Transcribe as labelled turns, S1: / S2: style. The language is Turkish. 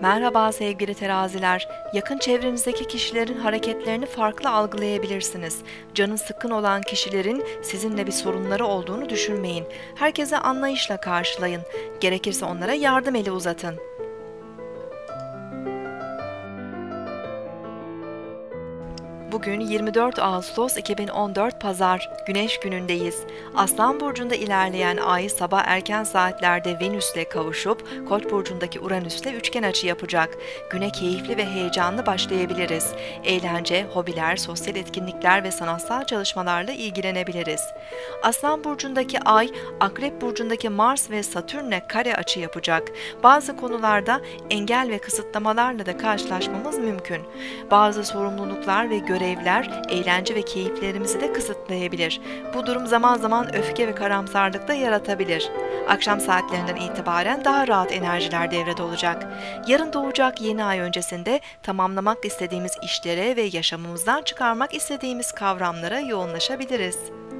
S1: Merhaba sevgili teraziler. Yakın çevrenizdeki kişilerin hareketlerini farklı algılayabilirsiniz. Canın sıkkın olan kişilerin sizinle bir sorunları olduğunu düşünmeyin. Herkese anlayışla karşılayın. Gerekirse onlara yardım eli uzatın. Bugün 24 Ağustos 2014 Pazar, Güneş günündeyiz. Aslan burcunda ilerleyen Ay sabah erken saatlerde Venüs'le kavuşup Koç burcundaki Uranüs'le üçgen açı yapacak. Güne keyifli ve heyecanlı başlayabiliriz. Eğlence, hobiler, sosyal etkinlikler ve sanatsal çalışmalarla ilgilenebiliriz. Aslan burcundaki Ay, Akrep burcundaki Mars ve Satürn'le kare açı yapacak. Bazı konularda engel ve kısıtlamalarla da karşılaşmamız mümkün. Bazı sorumluluklar ve görevler, eğlence ve keyiflerimizi de kısıtlayabilir. Bu durum zaman zaman öfke ve karamsarlık da yaratabilir. Akşam saatlerinden itibaren daha rahat enerjiler devrede olacak. Yarın doğacak yeni ay öncesinde tamamlamak istediğimiz işlere ve yaşamımızdan çıkarmak istediğimiz kavramlara yoğunlaşabiliriz.